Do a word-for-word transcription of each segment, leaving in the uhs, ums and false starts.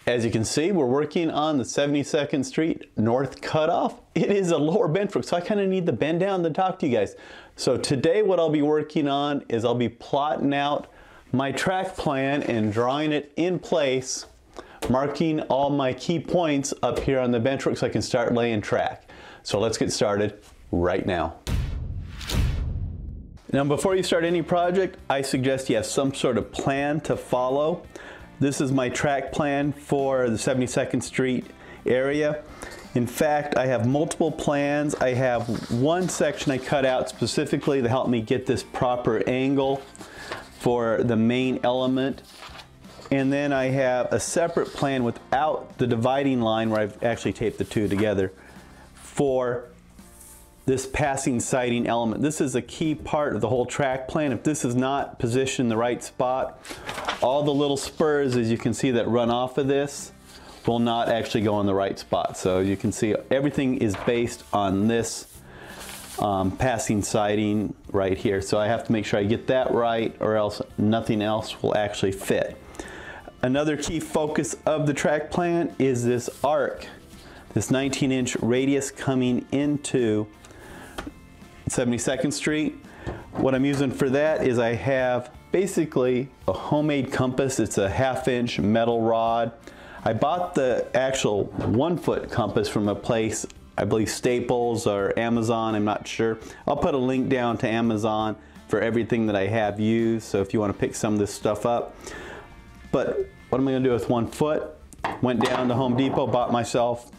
As you can see, we're working on the seventy-second Street North Cutoff. It is a lower bench work, so I kind of need to bend down to talk to you guys. So today what I'll be working on is I'll be plotting out my track plan and drawing it in place, marking all my key points up here on the bench work so I can start laying track. So let's get started right now. Now before you start any project, I suggest you have some sort of plan to follow. This is my track plan for the seventy-second Street area. In fact, I have multiple plans. I have one section I cut out specifically to help me get this proper angle for the main element. And then I have a separate plan without the dividing line where I've actually taped the two together for this passing siding element. This is a key part of the whole track plan. If this is not positioned in the right spot, all the little spurs, as you can see, that run off of this will not actually go in the right spot. So you can see everything is based on this um, passing siding right here. So I have to make sure I get that right, or else nothing else will actually fit. Another key focus of the track plan is this arc, this nineteen inch radius coming into seventy-second Street. What I'm using for that is I have basically a homemade compass. It's a half inch metal rod. I bought the actual one foot compass from a place, I believe Staples or Amazon, I'm not sure. I'll put a link down to Amazon for everything that I have used, so if you want to pick some of this stuff up. But what am I going to do with one foot? Went down to Home Depot, bought myself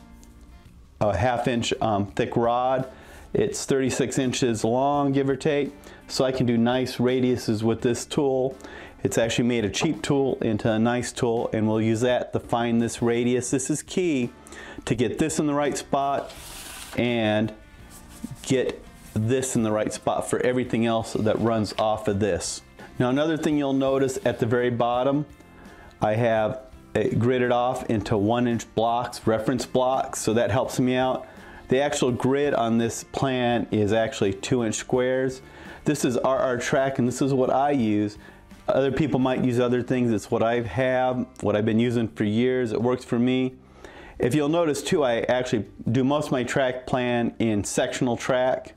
a half inch um, thick rod. It's thirty-six inches long, give or take, so I can do nice radiuses with this tool. It's actually made a cheap tool into a nice tool, and we'll use that to find this radius. This is key to get this in the right spot and get this in the right spot for everything else that runs off of this. Now another thing you'll notice at the very bottom, I have it gridded off into one inch blocks, reference blocks, so that helps me out. The actual grid on this plan is actually two inch squares. This is R R track, and this is what I use. Other people might use other things. It's what I have, what I've been using for years. It works for me. If you'll notice too, I actually do most of my track plan in sectional track,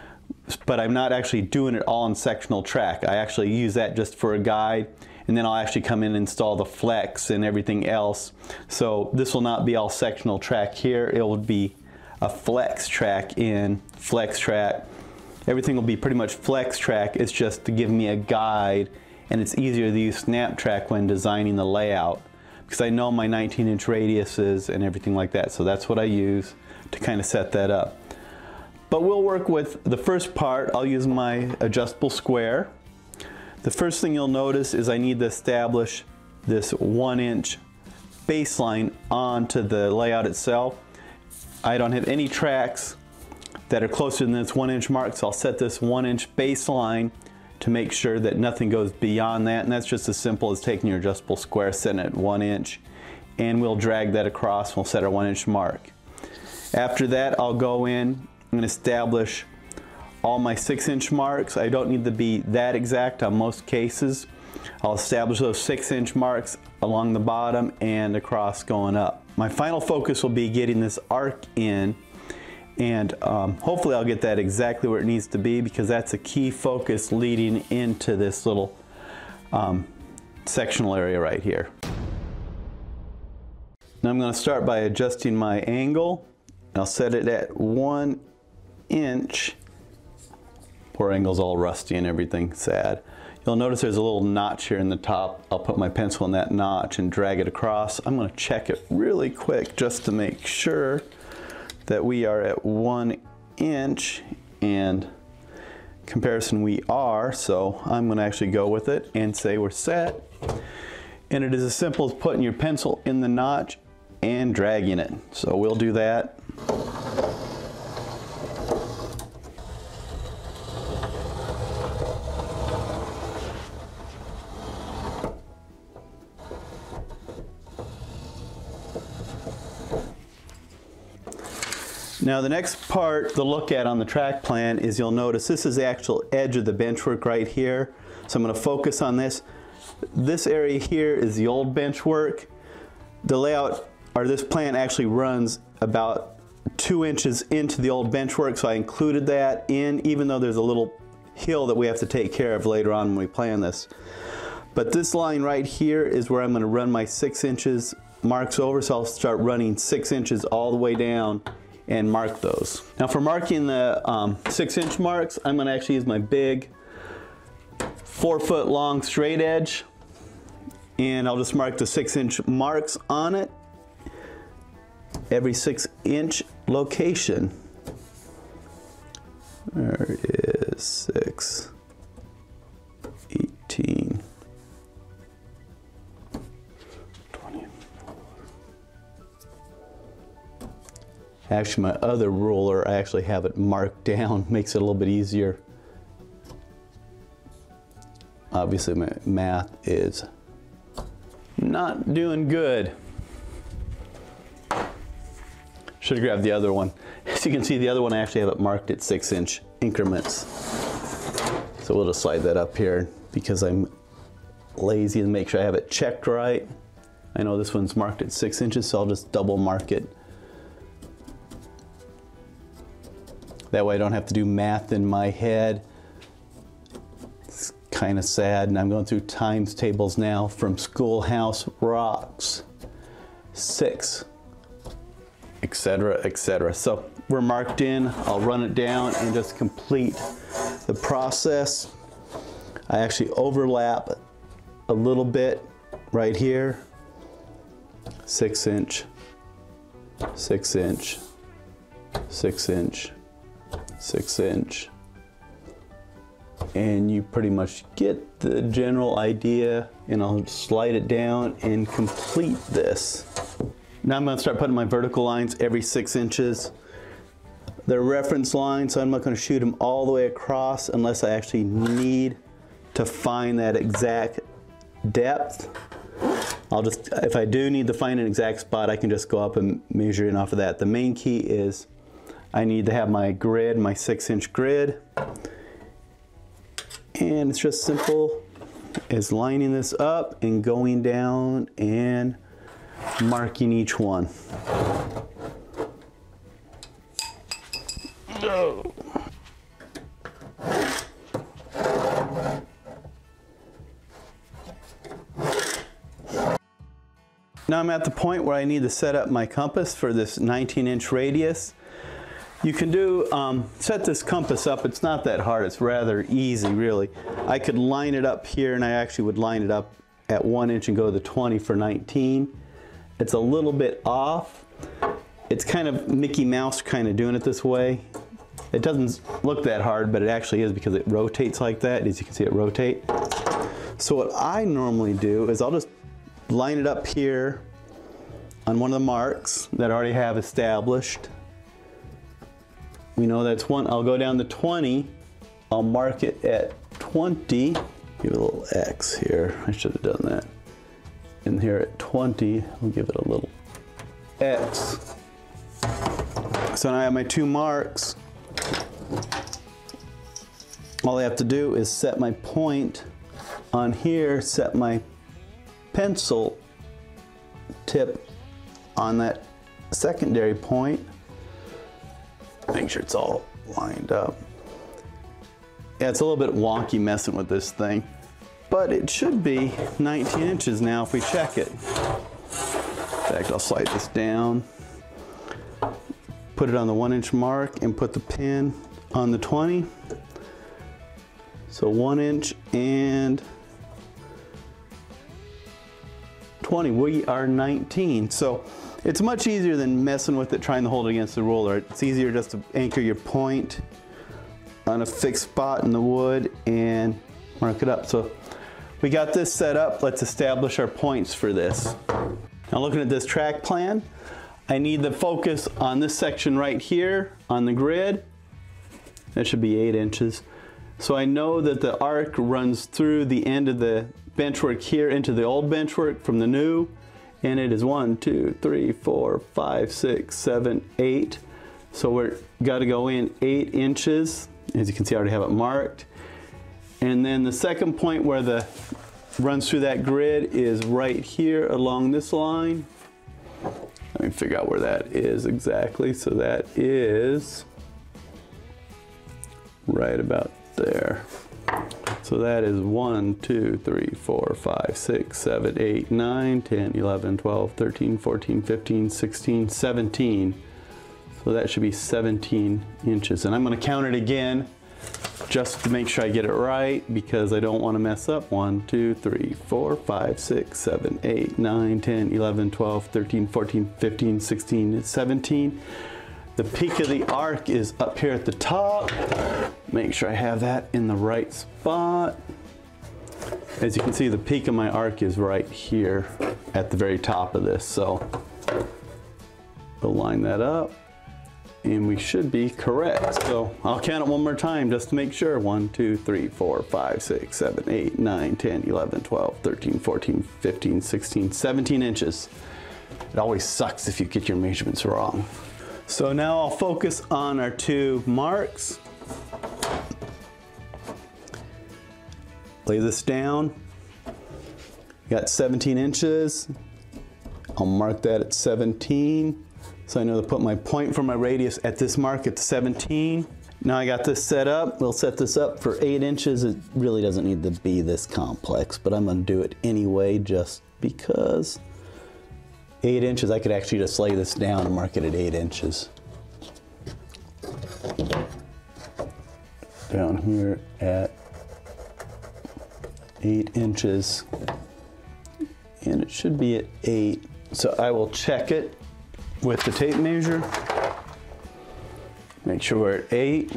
but I'm not actually doing it all in sectional track. I actually use that just for a guide, and then I'll actually come in and install the flex and everything else. So this will not be all sectional track here. It will be a flex track in flex track. Everything will be pretty much flex track. It's just to give me a guide, and it's easier to use snap track when designing the layout because I know my nineteen inch radiuses and everything like that. So that's what I use to kind of set that up. But we'll work with the first part. I'll use my adjustable square. The first thing you'll notice is I need to establish this one inch baseline onto the layout itself. I don't have any tracks that are closer than this one inch mark, so I'll set this one inch baseline to make sure that nothing goes beyond that, and that's just as simple as taking your adjustable square, setting it at one inch, and we'll drag that across and we'll set our one inch mark. After that, I'll go in and establish all my six inch marks. I don't need to be that exact on most cases. I'll establish those six inch marks along the bottom and across going up. My final focus will be getting this arc in, and um, hopefully I'll get that exactly where it needs to be because that's a key focus leading into this little um, sectional area right here. Now I'm going to start by adjusting my angle. I'll set it at one inch. Poor angle's all rusty and everything, sad. You'll notice there's a little notch here in the top. I'll put my pencil in that notch and drag it across. I'm going to check it really quick just to make sure that we are at one inch, and comparison we are, so I'm going to actually go with it and say we're set. And it is as simple as putting your pencil in the notch and dragging it. So we'll do that. Now the next part to look at on the track plan is, you'll notice this is the actual edge of the benchwork right here. So I'm going to focus on this. This area here is the old benchwork. the layout, or this plan actually runs about two inches into the old benchwork, so I included that in, even though there's a little hill that we have to take care of later on when we plan this. But this line right here is where I'm going to run my six inches marks over, so I'll start running six inches all the way down and mark those. Now for marking the um, six inch marks, I'm going to actually use my big four foot long straight edge, and I'll just mark the six inch marks on it, every six inch location. There it is, six, eighteen, twenty. Actually, my other ruler, I actually have it marked down, makes it a little bit easier. Obviously, my math is not doing good. Should have grabbed the other one. As you can see, the other one I actually have it marked at six inch increments. So we'll just slide that up here because I'm lazy and make sure I have it checked right. I know this one's marked at six inches, so I'll just double mark it. That way I don't have to do math in my head. It's kind of sad, and I'm going through times tables now from Schoolhouse Rocks. Six. Etc, et cetera. So we're marked in. I'll run it down and just complete the process. I actually overlap a little bit right here. Six inch, six inch, six inch, six inch. And you pretty much get the general idea, and I'll slide it down and complete this. Now I'm going to start putting my vertical lines every six inches. They're reference lines, so I'm not going to shoot them all the way across unless I actually need to find that exact depth. I'll just, if I do need to find an exact spot, I can just go up and measure in off of that. The main key is I need to have my grid, my six inch grid. And it's just simple as lining this up and going down and marking each one. Oh. Now I'm at the point where I need to set up my compass for this nineteen inch radius. You can do, um, set this compass up, it's not that hard, it's rather easy really. I could line it up here, and I actually would line it up at one inch and go to the twenty for nineteen. It's a little bit off. It's kind of Mickey Mouse kind of doing it this way. It doesn't look that hard, but it actually is because it rotates like that. As you can see, it rotates. So what I normally do is I'll just line it up here on one of the marks that I already have established. We know that's one. I'll go down to twenty. I'll mark it at twenty. Give it a little X here. I should have done that. And here at twenty, I'll give it a little X. So now I have my two marks. All I have to do is set my point on here, set my pencil tip on that secondary point. Make sure it's all lined up. Yeah, it's a little bit wonky messing with this thing, but it should be nineteen inches now if we check it. In fact, I'll slide this down, put it on the one inch mark, and put the pin on the twenty. So one inch and twenty, we are nineteen. So it's much easier than messing with it, trying to hold it against the ruler. It's easier just to anchor your point on a fixed spot in the wood and mark it up. So we got this set up. Let's establish our points for this. Now looking at this track plan, I need the focus on this section right here on the grid. That should be eight inches. So I know that the arc runs through the end of the benchwork here into the old benchwork from the new, and it is one, two, three, four, five, six, seven, eight. So we're got to go in eight inches. As you can see, I already have it marked. And then the second point where the runs through that grid is right here along this line. Let me figure out where that is exactly. So that is right about there. So that is one, two, three, four, five, six, seven, eight, nine, ten, eleven, twelve, thirteen, fourteen, fifteen, sixteen, seventeen. So that should be seventeen inches. And I'm going to count it again just to make sure I get it right, because I don't want to mess up. one, two, three, four, five, six, seven, eight, nine, ten, eleven, twelve, thirteen, fourteen, fifteen, sixteen, seventeen. The peak of the arc is up here at the top. Make sure I have that in the right spot. As you can see, the peak of my arc is right here at the very top of this. So we'll line that up and we should be correct. So I'll count it one more time just to make sure. one, two, three, four, five, six, seven, eight, nine, ten, eleven, twelve, thirteen, fourteen, fifteen, sixteen, seventeen inches. It always sucks if you get your measurements wrong. So now I'll focus on our two marks. Lay this down. Got seventeen inches. I'll mark that at seventeen. So I know to put my point for my radius at this mark at seventeen. Now I got this set up. We'll set this up for eight inches. It really doesn't need to be this complex, but I'm gonna do it anyway just because. Eight inches, I could actually just lay this down and mark it at eight inches. Down here at eight inches. And it should be at eight. So I will check it with the tape measure. Make sure we're at eight.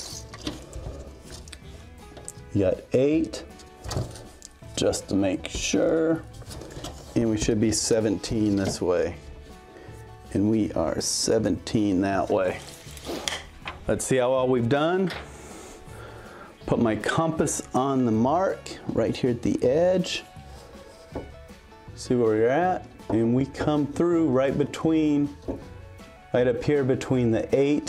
You got eight, just to make sure. And we should be seventeen this way. And we are seventeen that way. Let's see how well we've done. Put my compass on the mark right here at the edge. See where we're at. And we come through right between, right up here between the eight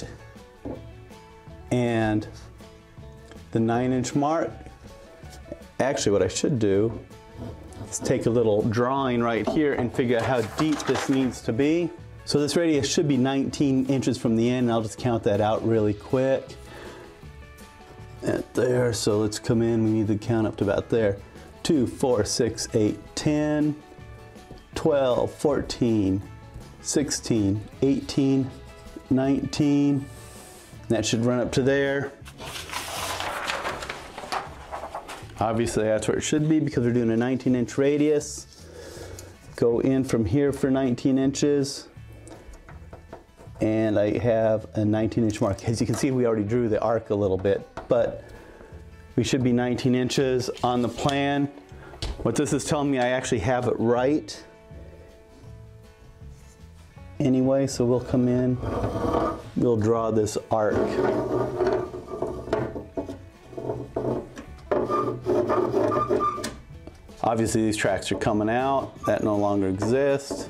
and the nine inch mark. Actually, what I should do is take a little drawing right here and figure out how deep this needs to be. So this radius should be nineteen inches from the end, and I'll just count that out really quick. At there, so let's come in, we need to count up to about there. two, four, six, eight, ten, twelve, fourteen, sixteen, eighteen, nineteen. That should run up to there. Obviously that's where it should be because we're doing a nineteen inch radius. Go in from here for nineteen inches. And I have a nineteen inch mark. As you can see, we already drew the arc a little bit, but we should be nineteen inches on the plan. What this is telling me, I actually have it right. Anyway, so we'll come in, we'll draw this arc. Obviously these tracks are coming out, that no longer exists.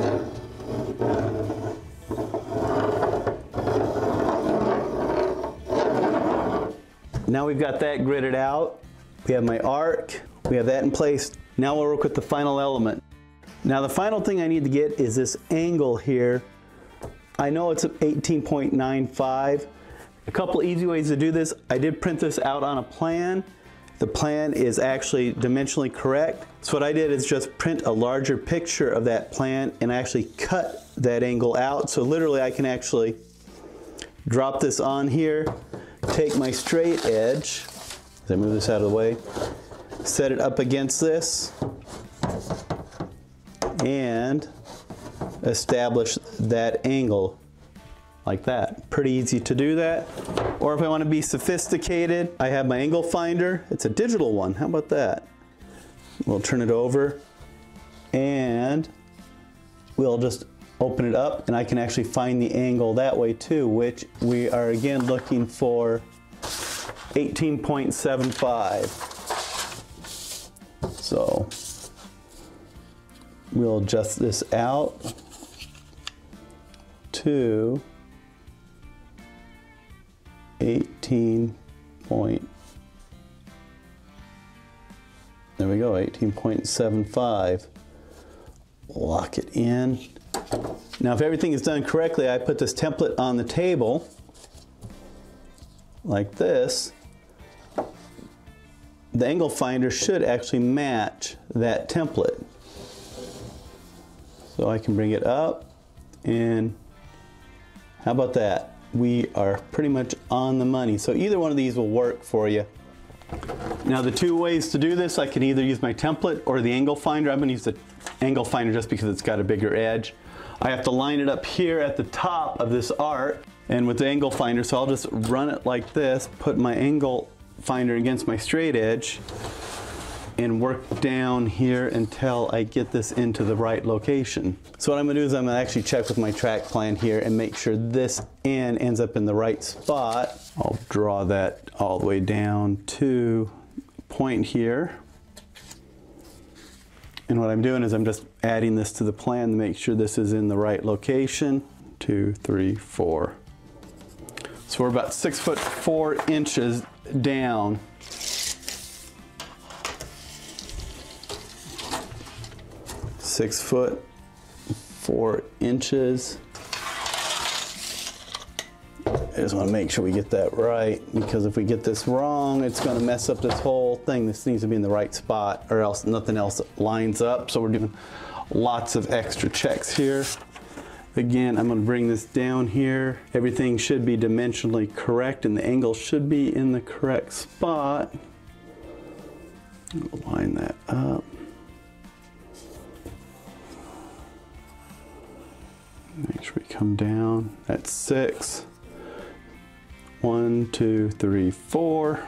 Now we've got that gridded out. We have my arc, we have that in place. Now we'll work with the final element. Now the final thing I need to get is this angle here. I know it's eighteen point nine five. A couple easy ways to do this. I did print this out on a plan. The plan is actually dimensionally correct. So what I did is just print a larger picture of that plan and actually cut that angle out. So literally I can actually drop this on here, take my straight edge, as I move this out of the way, set it up against this, and establish that angle like that. Pretty easy to do that. Or if I want to be sophisticated, I have my angle finder. It's a digital one. How about that? We'll turn it over and we'll just open it up and I can actually find the angle that way too, which we are again looking for eighteen point seven five. So we'll adjust this out to eighteen point, there we go, eighteen point seven five. Lock it in. Now if everything is done correctly, I put this template on the table like this. The angle finder should actually match that template. So I can bring it up, and how about that? We are pretty much on the money. So either one of these will work for you. Now the two ways to do this, I can either use my template or the angle finder. I'm going to use the angle finder just because it's got a bigger edge. I have to line it up here at the top of this arc, and with the angle finder, so I'll just run it like this, put my angle finder against my straight edge, and work down here until I get this into the right location. So what I'm gonna do is I'm gonna actually check with my track plan here and make sure this end ends up in the right spot. I'll draw that all the way down to point here. And what I'm doing is I'm just adding this to the plan to make sure this is in the right location. Two, three, four. So we're about six foot four inches down. Six foot four inches. I just want to make sure we get that right, because if we get this wrong, it's going to mess up this whole thing. This needs to be in the right spot, or else nothing else lines up. So we're doing lots of extra checks here. Again, I'm going to bring this down here. Everything should be dimensionally correct, and the angle should be in the correct spot. We'll line that up. Make sure we come down at six. One, two, three, four.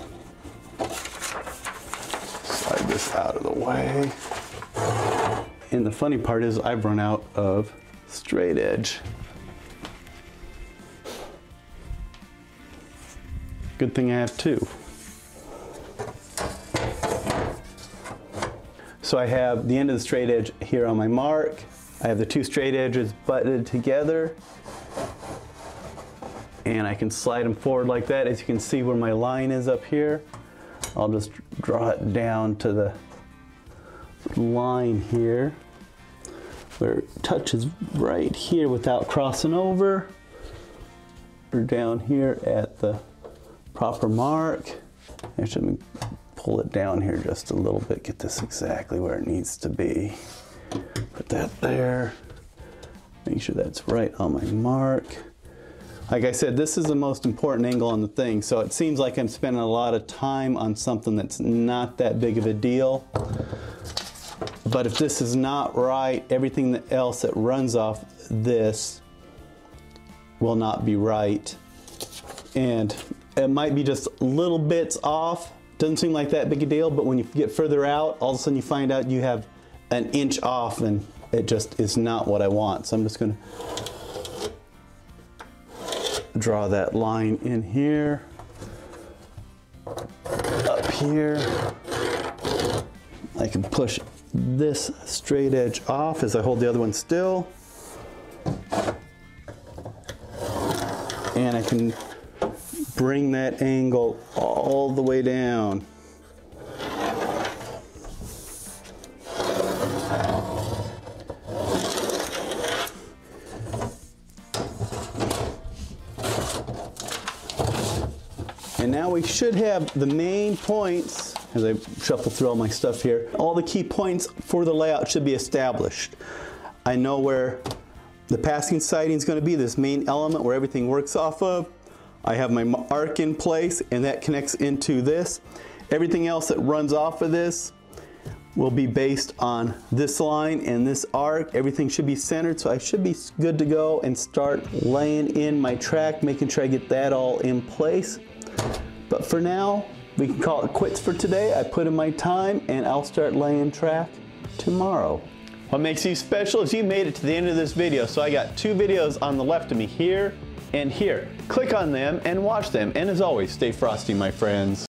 Slide this out of the way. And the funny part is I've run out of straight edge. Good thing I have two. So I have the end of the straight edge here on my mark. I have the two straight edges butted together, and I can slide them forward like that. As you can see where my line is up here, I'll just draw it down to the line here where it touches right here without crossing over, or down here at the proper mark. Actually, let me pull it down here just a little bit, get this exactly where it needs to be. Put that there. Make sure that's right on my mark. Like I said, this is the most important angle on the thing, so it seems like I'm spending a lot of time on something that's not that big of a deal. But if this is not right, everything else that runs off this will not be right. And it might be just little bits off. Doesn't seem like that big a deal, but when you get further out, all of a sudden you find out you have an inch off, and it just is not what I want. So I'm just going to draw that line in here, up here. I can push this straight edge off as I hold the other one still, and I can bring that angle all the way down. And now we should have the main points, as I shuffle through all my stuff here, all the key points for the layout should be established. I know where the passing siding is going to be, this main element where everything works off of. I have my arc in place, and that connects into this. Everything else that runs off of this will be based on this line and this arc. Everything should be centered, so I should be good to go and start laying in my track, making sure I get that all in place. But for now, we can call it quits for today. I put in my time, and I'll start laying track tomorrow. What makes you special is you made it to the end of this video. So I got two videos on the left of me, here and here. Click on them and watch them. And as always, stay frosty, my friends.